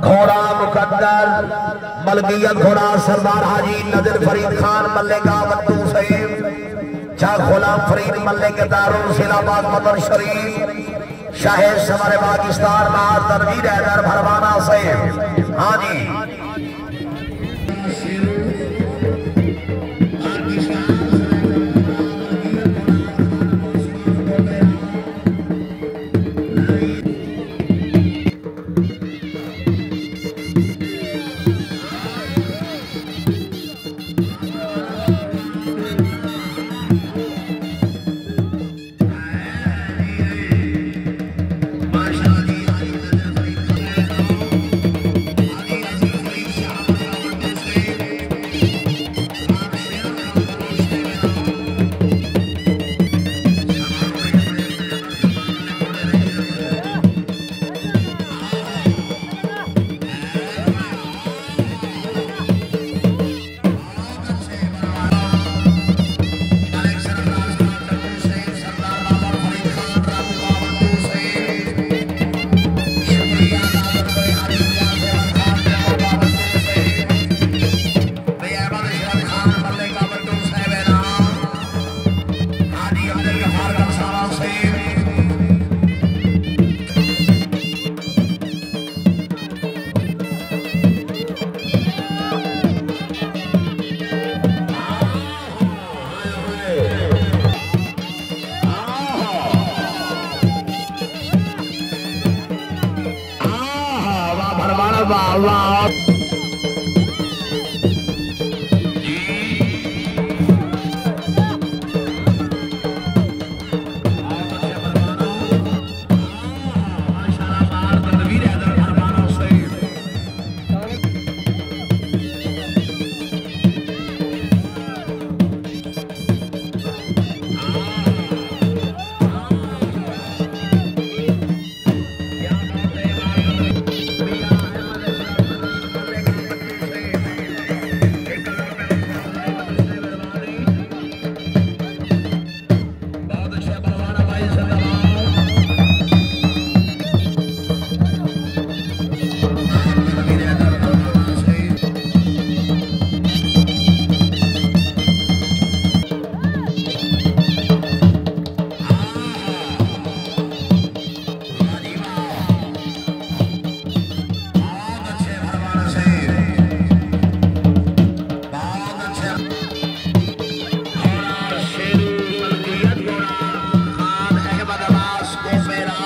घोड़ा मुकद्दर मलकियत घोड़ा सरदार हाजी नजर फरीद खान मल्लिका बट्टू सईद शाह गुलाम फरीद मल्लिक दारुल सिलाबाद मदर शरीफ शाह सवार पाकिस्तान महार तनवीर हैदर भरवाना सईद। हाँ जी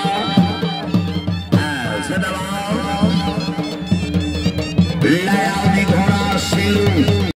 Lay out.